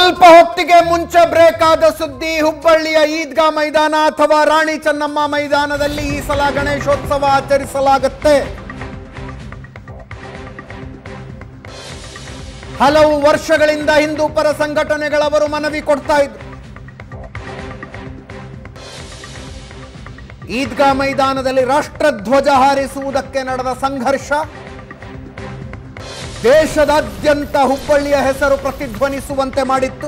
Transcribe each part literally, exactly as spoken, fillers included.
ಸ್ವಲ್ಪ ಹೊತ್ತಿಗೆ ಮುಂಚೆ ಬ್ರೇಕ್ ಆದ ಸುದ್ದಿ. ಹುಬ್ಬಳ್ಳಿಯ ಈದ್ಗಾ ಮೈದಾನ ಅಥವಾ ರಾಣಿ ಚೆನ್ನಮ್ಮ ಮೈದಾನದಲ್ಲಿ ಈ ಸಲ ಗಣೇಶೋತ್ಸವ ಆಚರಿಸಲಾಗುತ್ತೆ. ಹಲವು ವರ್ಷಗಳಿಂದ ಹಿಂದೂ ಪರ ಸಂಘಟನೆಗಳವರು ಮನವಿ ಕೊಡ್ತಾ ಇದ್ರು. ಈದ್ಗಾ ಮೈದಾನದಲ್ಲಿ ರಾಷ್ಟ್ರಧ್ವಜ ಹಾರಿಸುವುದಕ್ಕೆ ನಡೆದ ಸಂಘರ್ಷ ದೇಶದಾದ್ಯಂತ ಹುಬ್ಬಳ್ಳಿಯ ಹೆಸರು ಪ್ರತಿಧ್ವನಿಸುವಂತೆ ಮಾಡಿತ್ತು.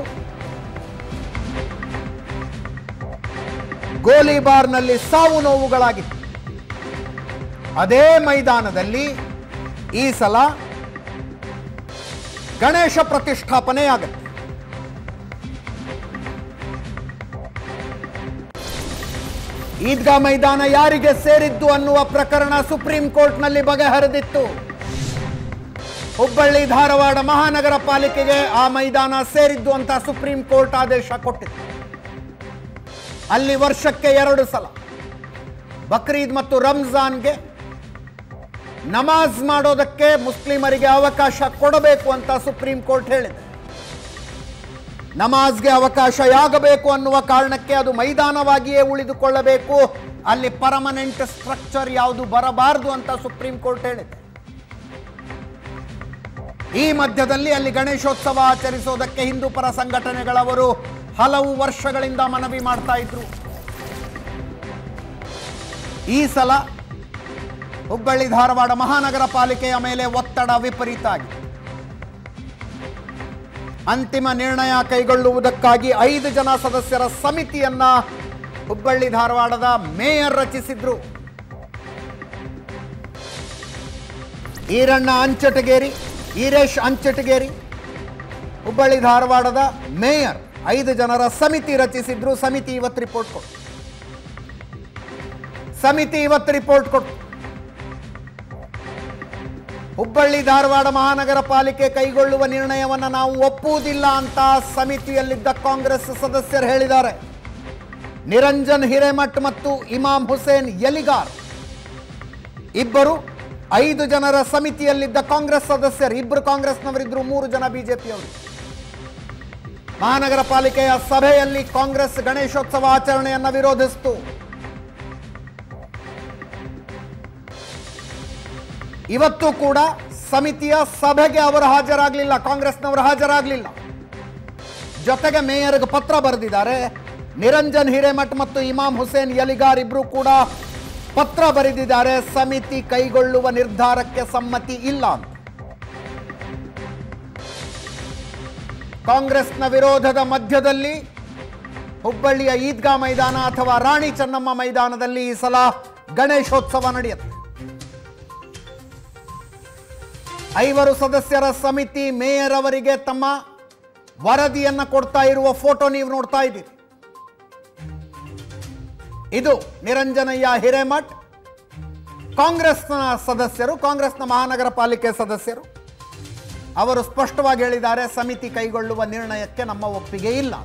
ಗೋಲಿಬಾರ್ನಲ್ಲಿ ಸಾವು ನೋವುಗಳಾಗಿತ್ತು. ಅದೇ ಮೈದಾನದಲ್ಲಿ ಈ ಸಲ ಗಣೇಶ ಪ್ರತಿಷ್ಠಾಪನೆಯಾಗುತ್ತೆ. ಈದ್ಗಾ ಮೈದಾನ ಯಾರಿಗೆ ಸೇರಿದ್ದು ಅನ್ನುವ ಪ್ರಕರಣ ಸುಪ್ರೀಂ ಕೋರ್ಟ್ನಲ್ಲಿ ಬಗೆಹರಿದಿತ್ತು. ಹುಬ್ಬಳ್ಳಿ ಧಾರವಾಡ ಮಹಾನಗರ ಪಾಲಿಕೆಗೆ ಆ ಮೈದಾನ ಸೇರಿದ್ದು ಅಂತ ಸುಪ್ರೀಂ ಕೋರ್ಟ್ ಆದೇಶ ಕೊಟ್ಟಿತ್ತು. ಅಲ್ಲಿ ವರ್ಷಕ್ಕೆ ಎರಡು ಸಲ ಬಕ್ರೀದ್ ಮತ್ತು ರಂಜಾನ್ಗೆ ನಮಾಜ್ ಮಾಡೋದಕ್ಕೆ ಮುಸ್ಲಿಮರಿಗೆ ಅವಕಾಶ ಕೊಡಬೇಕು ಅಂತ ಸುಪ್ರೀಂ ಕೋರ್ಟ್ ಹೇಳಿದೆ. ನಮಾಜ್ಗೆ ಅವಕಾಶವಾಗಬೇಕು ಅನ್ನುವ ಕಾರಣಕ್ಕೆ ಅದು ಮೈದಾನವಾಗಿಯೇ ಉಳಿದುಕೊಳ್ಳಬೇಕು, ಅಲ್ಲಿ ಪರ್ಮನೆಂಟ್ ಸ್ಟ್ರಕ್ಚರ್ ಯಾವುದು ಬರಬಾರದು ಅಂತ ಸುಪ್ರೀಂ ಕೋರ್ಟ್ ಹೇಳಿದೆ. ಈ ಮಧ್ಯದಲ್ಲಿ ಅಲ್ಲಿ ಗಣೇಶೋತ್ಸವ ಆಚರಿಸೋದಕ್ಕೆ ಹಿಂದೂ ಪರ ಸಂಘಟನೆಗಳವರು ಹಲವು ವರ್ಷಗಳಿಂದ ಮನವಿ ಮಾಡ್ತಾ ಇದ್ರು. ಈ ಸಲ ಹುಬ್ಬಳ್ಳಿ ಧಾರವಾಡ ಮಹಾನಗರ ಪಾಲಿಕೆಯ ಮೇಲೆ ಒತ್ತಡ ವಿಪರೀತ ಆಗಿದೆ. ಅಂತಿಮ ನಿರ್ಣಯ ಕೈಗೊಳ್ಳುವುದಕ್ಕಾಗಿ ಐದು ಜನ ಸದಸ್ಯರ ಸಮಿತಿಯನ್ನ ಹುಬ್ಬಳ್ಳಿ ಧಾರವಾಡದ ಮೇಯರ್ ರಚಿಸಿದ್ರು. ಈರಣ್ಣ ಅಂಚಟಗೇರಿ, ಈರೇಶ್ ಅಂಚಟಗೇರಿ ಹುಬ್ಬಳ್ಳಿ ಧಾರವಾಡದ ಮೇಯರ್ ಐದು ಜನರ ಸಮಿತಿ ರಚಿಸಿದ್ರು. ಸಮಿತಿ ಇವತ್ತು ರಿಪೋರ್ಟ್ ಕೊಟ್ಟು ಸಮಿತಿ ಇವತ್ತು ರಿಪೋರ್ಟ್ ಕೊಟ್ಟು ಹುಬ್ಬಳ್ಳಿ ಧಾರವಾಡ ಮಹಾನಗರ ಪಾಲಿಕೆ ಕೈಗೊಳ್ಳುವ ನಿರ್ಣಯವನ್ನು ನಾವು ಒಪ್ಪುವುದಿಲ್ಲ ಅಂತ ಸಮಿತಿಯಲ್ಲಿದ್ದ ಕಾಂಗ್ರೆಸ್ ಸದಸ್ಯರು ಹೇಳಿದ್ದಾರೆ. ನಿರಂಜನ್ ಹಿರೇಮಠ್ ಮತ್ತು ಇಮಾಮ್ ಹುಸೇನ್ ಯಲಿಗಾರ್ ಇಬ್ಬರು ಐದು ಜನರ ಸಮಿತಿಯಲ್ಲಿದ್ದ ಕಾಂಗ್ರೆಸ್ ಸದಸ್ಯರು, ಇಬ್ಬರು ಕಾಂಗ್ರೆಸ್ನವರಿದ್ರು, ಮೂರು ಜನ ಬಿಜೆಪಿಯವರು. ಮಹಾನಗರ ಪಾಲಿಕೆಯ ಸಭೆಯಲ್ಲಿ ಕಾಂಗ್ರೆಸ್ ಗಣೇಶೋತ್ಸವ ಆಚರಣೆಯನ್ನು ವಿರೋಧಿಸಿತು. ಇವತ್ತು ಕೂಡ ಸಮಿತಿಯ ಸಭೆಗೆ ಅವರು ಹಾಜರಾಗಲಿಲ್ಲ, ಕಾಂಗ್ರೆಸ್ನವರು ಹಾಜರಾಗಲಿಲ್ಲ. ಜೊತೆಗೆ ಮೇಯರ್ಗೆ ಪತ್ರ ಬರೆದಿದ್ದಾರೆ. ನಿರಂಜನ್ ಹಿರೇಮಠ್ ಮತ್ತು ಇಮಾಮ್ ಹುಸೇನ್ ಯಲಿಗಾರ್ ಇಬ್ರು ಕೂಡ ಪತ್ರ ಬರೆದಿದ್ದಾರೆ, ಸಮಿತಿ ಕೈಗೊಳ್ಳುವ ನಿರ್ಧಾರಕ್ಕೆ ಸಮ್ಮತಿ ಇಲ್ಲ ಅಂತ. ಕಾಂಗ್ರೆಸ್ನ ವಿರೋಧದ ಮಧ್ಯದಲ್ಲಿ ಹುಬ್ಬಳ್ಳಿಯ ಈದ್ಗಾ ಮೈದಾನ ಅಥವಾ ರಾಣಿ ಚೆನ್ನಮ್ಮ ಮೈದಾನದಲ್ಲಿ ಈ ಸಲ ಗಣೇಶೋತ್ಸವ ನಡೆಯುತ್ತೆ. ಐವರು ಸದಸ್ಯರ ಸಮಿತಿ ಮೇಯರ್ ಅವರಿಗೆ ತಮ್ಮ ವರದಿಯನ್ನ ಕೊಡ್ತಾ ಇರುವ ಫೋಟೋ ನೀವು ನೋಡ್ತಾ ಇದ್ದೀರಿ. ಇದು ನಿರಂಜನಯ್ಯ ಹಿರೇಮಠ್, ಕಾಂಗ್ರೆಸ್ನ ಸದಸ್ಯರು, ಕಾಂಗ್ರೆಸ್ನ ಮಹಾನಗರ ಪಾಲಿಕೆ ಸದಸ್ಯರು. ಅವರು ಸ್ಪಷ್ಟವಾಗಿ ಹೇಳಿದ್ದಾರೆ, ಸಮಿತಿ ಕೈಗೊಳ್ಳುವ ನಿರ್ಣಯಕ್ಕೆ ನಮ್ಮ ಒಪ್ಪಿಗೆ ಇಲ್ಲ.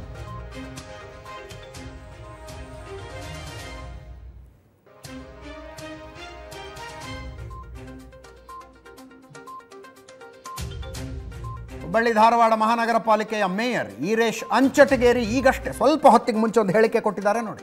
ಹುಬ್ಬಳ್ಳಿ ಧಾರವಾಡ ಮಹಾನಗರ ಪಾಲಿಕೆಯ ಮೇಯರ್ ಈರೇಶ್ ಅಂಚಟಗೇರಿ ಈಗಷ್ಟೇ ಸ್ವಲ್ಪ ಹೊತ್ತಿಗೆ ಮುಂಚೆ ಒಂದು ಹೇಳಿಕೆ ಕೊಟ್ಟಿದ್ದಾರೆ ನೋಡಿ.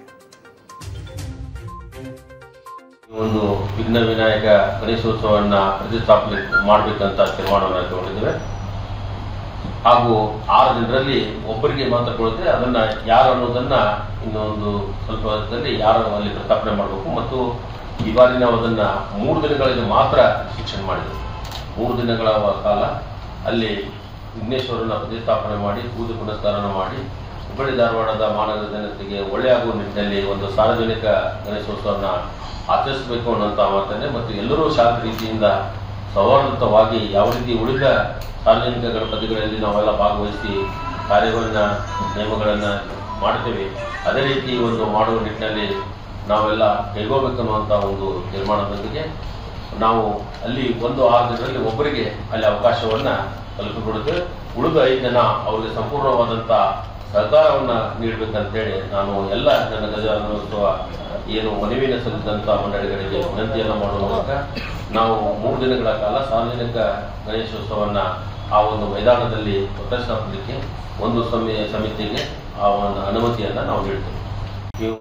ಒಂದು ವಿಘ್ನ ವಿನಾಯಕ ಗಣೇಶೋತ್ಸವವನ್ನು ಪ್ರತಿಷ್ಠಾಪನೆ ಮಾಡಬೇಕಂತ ತೀರ್ಮಾನವನ್ನು ತಗೊಂಡಿದ್ದೇವೆ. ಹಾಗೂ ಆರು ಜನರಲ್ಲಿ ಒಬ್ಬರಿಗೆ ಮಾತ್ರ ಕೊಡುತ್ತೆ, ಅದನ್ನು ಯಾರು ಅನ್ನೋದನ್ನು ಇನ್ನೊಂದು ಸ್ವಲ್ಪ ವರ್ಷದಲ್ಲಿ ಯಾರು ಅಲ್ಲಿ ಪ್ರಸ್ತಾಪನೆ ಮಾಡಬೇಕು. ಮತ್ತು ಈ ಬಾರಿ ನಾವು ಅದನ್ನು ಮೂರು ದಿನಗಳಿಗೆ ಮಾತ್ರ ಶಿಕ್ಷಣ ಮಾಡಿದೆವು. ಮೂರು ದಿನಗಳ ಕಾಲ ಅಲ್ಲಿ ವಿಘ್ನೇಶ್ವರನ ಪ್ರತಿಷ್ಠಾಪನೆ ಮಾಡಿ ಪೂಜೆ ಪುನಸ್ಕಾರನ ಮಾಡಿ ಹುಬ್ಬಳ್ಳಿ ಧಾರವಾಡದ ಮಹಾನಗರ ಜನತೆಗೆ ಒಳ್ಳೆಯಾಗುವ ನಿಟ್ಟಿನಲ್ಲಿ ಒಂದು ಸಾರ್ವಜನಿಕ ಗಣೇಶೋತ್ಸವವನ್ನು ಆಚರಿಸಬೇಕು ಅನ್ನೋಂಥ ಮಾತನ್ನೇ ಮತ್ತು ಎಲ್ಲರೂ ಶಾಂತ ರೀತಿಯಿಂದ ಸೌಹಾರ್ದವಾಗಿ ಯಾವ ರೀತಿ ಉಳಿದ ಸಾರ್ವಜನಿಕ ಗಣಪತಿಗಳಲ್ಲಿ ನಾವೆಲ್ಲ ಭಾಗವಹಿಸಿ ಕಾರ್ಯಗಳನ್ನು ನಿಯಮಗಳನ್ನು ಮಾಡ್ತೇವೆ, ಅದೇ ರೀತಿ ಒಂದು ಮಾಡುವ ನಿಟ್ಟಿನಲ್ಲಿ ನಾವೆಲ್ಲ ಕೈಗೊಳ್ಳಬೇಕನ್ನುವಂಥ ಒಂದು ತೀರ್ಮಾನದೊಂದಿಗೆ ನಾವು ಅಲ್ಲಿ ಒಂದು ಆರು ಜನರಲ್ಲಿ ಒಬ್ಬರಿಗೆ ಅಲ್ಲಿ ಅವಕಾಶವನ್ನು ಕಲ್ಪಿಕೊಡುತ್ತೇವೆ. ಉಳಿದ ಐದು ಜನ ಅವರಿಗೆ ಸಂಪೂರ್ಣವಾದಂಥ ಸಹಕಾರವನ್ನು ನೀಡಬೇಕಂತೇಳಿ ನಾನು ಎಲ್ಲ ನನ್ನ ಗಜಾನೋತ್ಸವ ಏನು ಮನವಿಯನ್ನು ಸಲ್ಲಿಸಿದಂಥ ಮಂಡಳಿಗಳಿಗೆ ವಿನಂತಿಯನ್ನು ಮಾಡುವ ಮೂಲಕ ನಾವು ಮೂರು ದಿನಗಳ ಕಾಲ ಸಾರ್ವಜನಿಕ ಗಣೇಶೋತ್ಸವವನ್ನು ಆ ಒಂದು ಮೈದಾನದಲ್ಲಿ ಪ್ರದರ್ಶನ ಮಾಡಲಿಕ್ಕೆ ಒಂದು ಸಮಿ ಸಮಿತಿಗೆ ಆ ಒಂದು ಅನುಮತಿಯನ್ನು ನಾವು ನೀಡ್ತೇವೆ. ನೀವು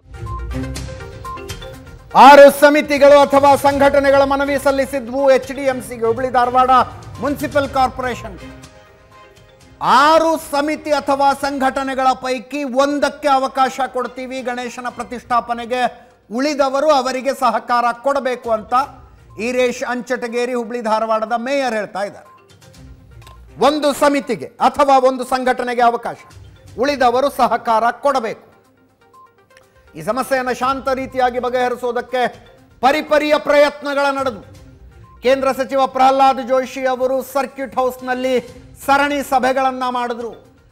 ಆರು ಸಮಿತಿಗಳು ಅಥವಾ ಸಂಘಟನೆಗಳ ಮನವಿ ಸಲ್ಲಿಸಿದ್ವು ಎಚ್ ಡಿ ಎಂ ಸಿಗೆ, ಹುಬ್ಬಳ್ಳಿ ಧಾರವಾಡ ಮುನ್ಸಿಪಲ್ ಕಾರ್ಪೊರೇಷನ್. ಆರು ಸಮಿತಿ ಅಥವಾ ಸಂಘಟನೆಗಳ ಪೈಕಿ ಒಂದಕ್ಕೆ ಅವಕಾಶ ಕೊಡ್ತೀವಿ ಗಣೇಶನ ಪ್ರತಿಷ್ಠಾಪನೆಗೆ, ಉಳಿದವರು ಅವರಿಗೆ ಸಹಕಾರ ಕೊಡಬೇಕು ಅಂತ ಈರೇಶ್ ಅಂಚಟಗೇರಿ ಹುಬ್ಬಳ್ಳಿ ಧಾರವಾಡದ ಮೇಯರ್ ಹೇಳ್ತಾ ಇದ್ದಾರೆ. ಒಂದು ಸಮಿತಿಗೆ ಅಥವಾ ಒಂದು ಸಂಘಟನೆಗೆ ಅವಕಾಶ, ಉಳಿದವರು ಸಹಕಾರ ಕೊಡಬೇಕು. ಈ ಸಮಸ್ಯೆಯನ್ನು ಶಾಂತ ರೀತಿಯಾಗಿ ಬಗೆಹರಿಸುವುದಕ್ಕೆ ಪರಿಪರಿಯ ಪ್ರಯತ್ನಗಳ ನಡೆದವು. ಕೇಂದ್ರ ಸಚಿವ ಪ್ರಹ್ಲಾದ್ ಜೋಶಿ ಅವರು ಸರ್ಕ್ಯೂಟ್ ಹೌಸ್ನಲ್ಲಿ ಸರಣಿ ಸಭೆಗಳನ್ನು ಮಾಡಿದ್ರು.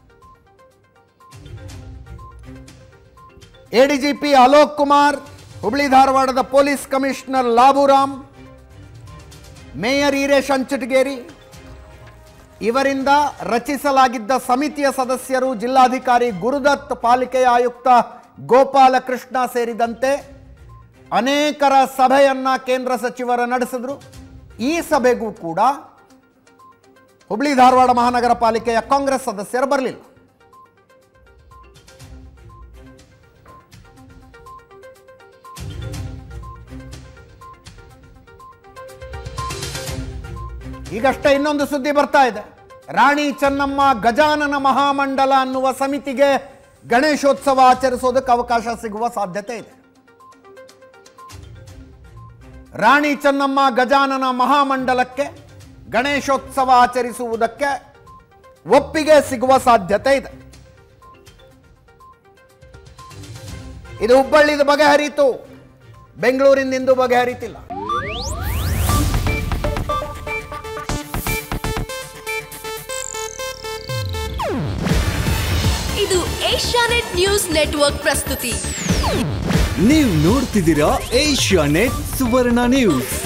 ಎಡಿಜಿಪಿ ಅಲೋಕ್ ಕುಮಾರ್, ಹುಬ್ಬಳ್ಳಿ ಧಾರವಾಡದ police commissioner Laburam, mayor Iresh Anchatageri ಇವರಿಂದ ರಚಿಸಲಾಗಿದ್ದ ಸಮಿತಿಯ ಸದಸ್ಯರು ಜಿಲ್ಲಾಧಿಕಾರಿ ಗುರುದತ್, ಪಾಲಿಕೆಯ ಆಯುಕ್ತ ಗೋಪಾಲಕೃಷ್ಣ ಸೇರಿದಂತೆ ಅನೇಕರ ಸಭೆಯನ್ನ ಕೇಂದ್ರ ಸಚಿವರ ನಡೆಸಿದ್ರು. ಈ ಸಭೆಗೂ ಕೂಡ ಹುಬ್ಬಳ್ಳಿ ಧಾರವಾಡ ಮಹಾನಗರ ಪಾಲಿಕೆಯ ಕಾಂಗ್ರೆಸ್ ಸದಸ್ಯರು ಬರಲಿಲ್ಲ. ಈಗಷ್ಟೇ ಇನ್ನೊಂದು ಸುದ್ದಿ ಬರ್ತಾ ಇದೆ. ರಾಣಿ ಚೆನ್ನಮ್ಮ ಗಜಾನನ ಮಹಾಮಂಡಲ ಅನ್ನುವ ಸಮಿತಿಗೆ ಗಣೇಶೋತ್ಸವ ಆಚರಿಸೋದಕ್ಕೆ ಅವಕಾಶ ಸಿಗುವ ಸಾಧ್ಯತೆ ಇದೆ. ರಾಣಿ ಚೆನ್ನಮ್ಮ ಗಜಾನನ ಮಹಾಮಂಡಲಕ್ಕೆ ಗಣೇಶೋತ್ಸವ ಆಚರಿಸುವುದಕ್ಕೆ ಒಪ್ಪಿಗೆ ಸಿಗುವ ಸಾಧ್ಯತೆ ಇದೆ. ಇದು ಹುಬ್ಬಳ್ಳಿದು ಬಗೆಹರಿತು, ಬೆಂಗಳೂರಿನಿಂದ ಬಗೆಹರಿತಿಲ್ಲ. ಇದು ಏಷ್ಯಾನೆಟ್ ನ್ಯೂಸ್ ನೆಟ್ವರ್ಕ್ ಪ್ರಸ್ತುತಿ. ನೀವು ನೋಡ್ತಿದ್ದೀರಾ ಏಷ್ಯಾನೆಟ್ ಸುವರ್ಣ ನ್ಯೂಸ್.